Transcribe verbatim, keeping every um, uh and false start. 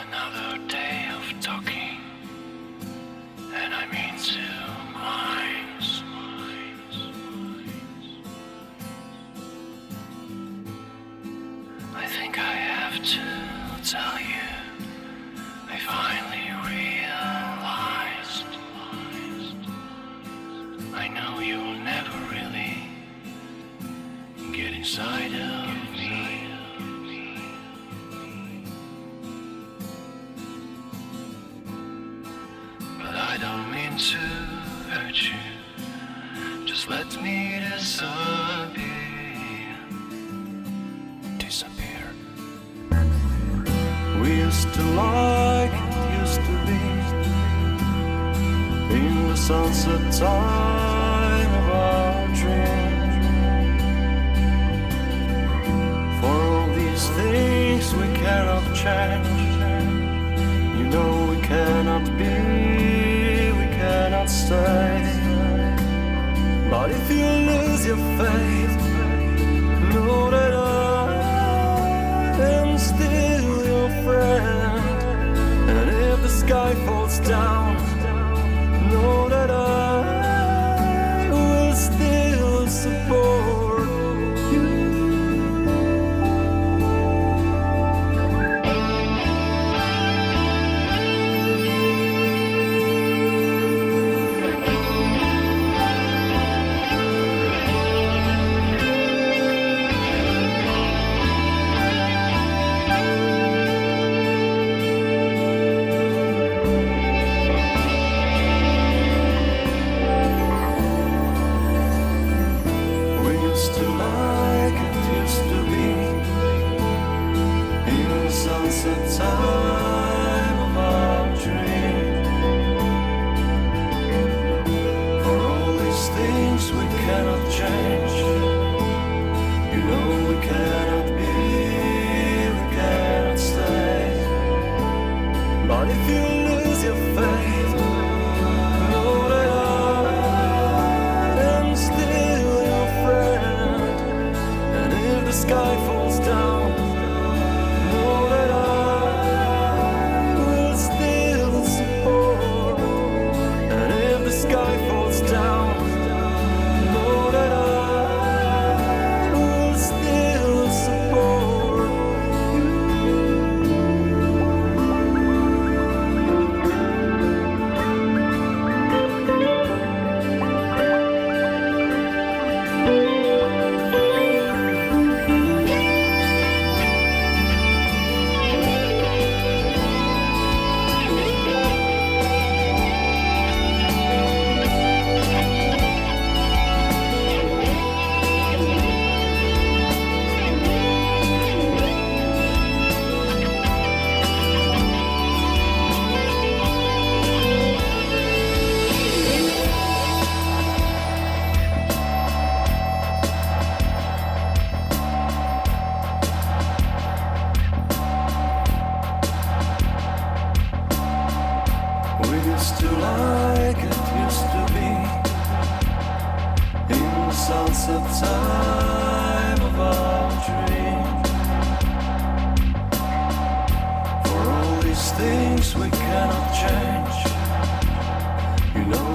Another day of talking, and I'm into minds. I think I have to tell you, I finally realized I know you'll never really get inside of me. But I don't mean to hurt you, just let me disappear. Disappear. We used to like it used to be, in the sunset time of our dreams. For all these things we cannot change, you know we cannot be, we cannot stay. But if you lose your faith, know that I am still your friend. And if the sky falls down, know that I will still support you. Things we cannot change, you know